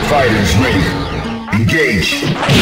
Fighters ready. Engage.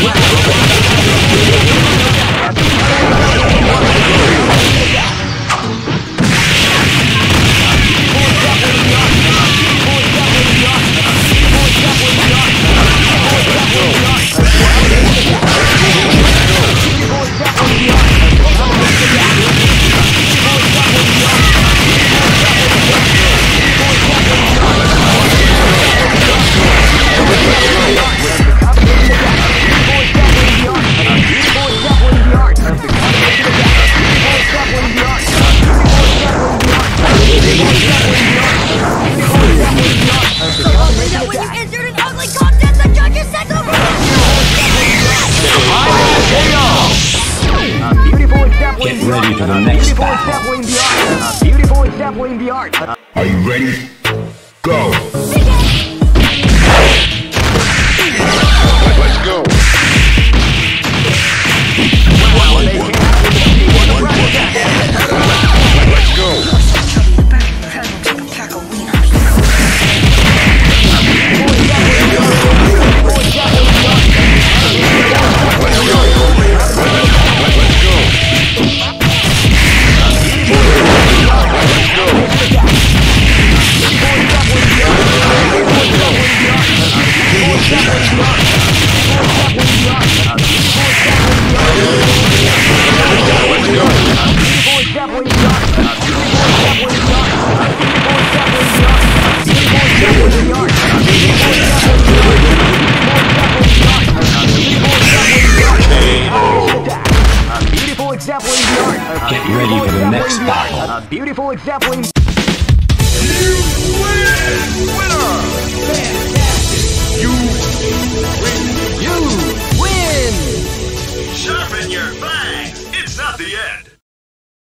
Get ready for the next battle. A beautiful example in the art. Are you ready? Go! Let's go! Let's go! Get ready for the next battle. A beautiful example in